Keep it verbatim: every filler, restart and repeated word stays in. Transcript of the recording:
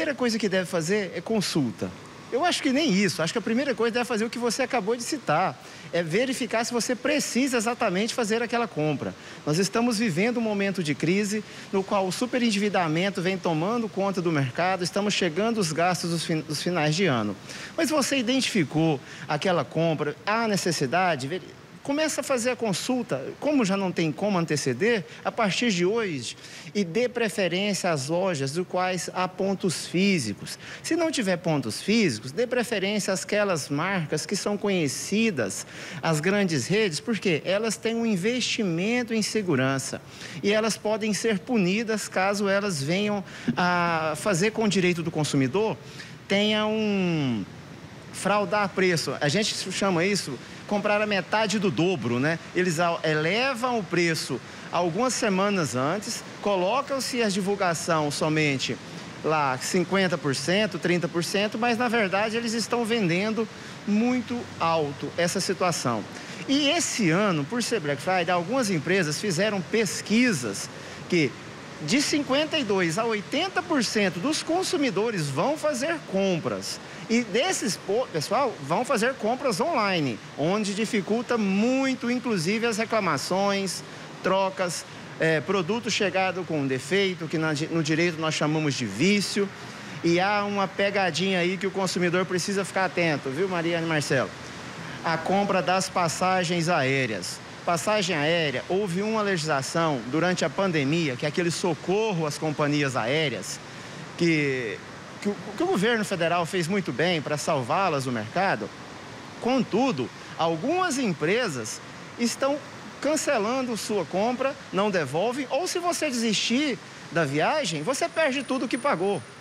primeira coisa que deve fazer é consulta. Eu acho que nem isso. Acho que a primeira coisa deve fazer o que você acabou de citar. É verificar se você precisa exatamente fazer aquela compra. Nós estamos vivendo um momento de crise no qual o superendividamento vem tomando conta do mercado. Estamos chegando aos gastos dos, fin dos finais de ano. Mas você identificou aquela compra, há necessidade? Começa a fazer a consulta, como já não tem como anteceder, a partir de hoje, e dê preferência às lojas do quais há pontos físicos. Se não tiver pontos físicos, dê preferência àquelas marcas que são conhecidas, as grandes redes, porque elas têm um investimento em segurança e elas podem ser punidas caso elas venham a fazer com o direito do consumidor, tenha um fraudar preço. A gente chama isso comprar a metade do dobro, né? Eles elevam o preço algumas semanas antes, colocam-se a divulgação somente lá cinquenta por cento, trinta por cento, mas na verdade eles estão vendendo muito alto essa situação. E esse ano, por ser Black Friday, algumas empresas fizeram pesquisas que de cinquenta e dois por cento a oitenta por cento dos consumidores vão fazer compras. E desses, pessoal, vão fazer compras online, onde dificulta muito, inclusive, as reclamações, trocas, é, produto chegado com defeito, que na, no direito nós chamamos de vício. E há uma pegadinha aí que o consumidor precisa ficar atento, viu, Mariana e Marcelo? A compra das passagens aéreas. Passagem aérea, houve uma legislação durante a pandemia, que é aquele socorro às companhias aéreas, que, que, o, que o governo federal fez muito bem para salvá-las do mercado. Contudo, algumas empresas estão cancelando sua compra, não devolvem, ou se você desistir da viagem, você perde tudo que pagou.